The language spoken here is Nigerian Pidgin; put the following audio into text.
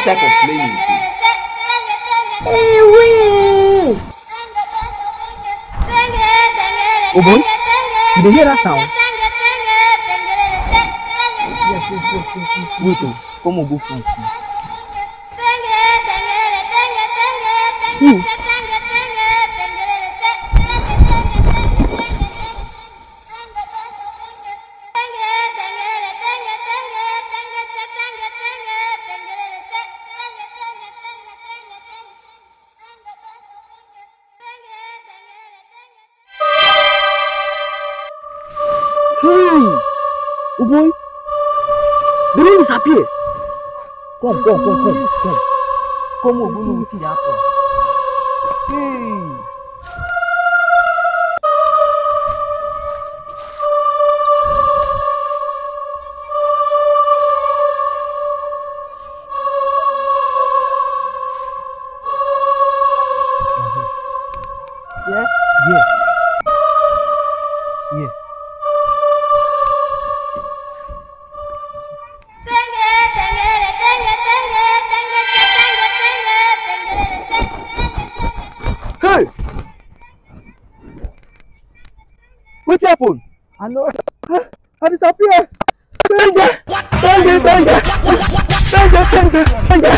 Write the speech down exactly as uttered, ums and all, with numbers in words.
What type of plane is this? Hey, wee! Oh boy, you hear that sound? Yes, yes, yes, yes, yes. Wait, oh, come on, go front. Hmm. Hmm. Oh boy, the rain disappear. Come, come, come, come, come. Come on, go know what happen. Hey. Yeah? Yeah. Yeah. Hey! What happened? I know. I disappeared. Tenge! Tenge! Tenge! Tenge! Tenge! Tenge!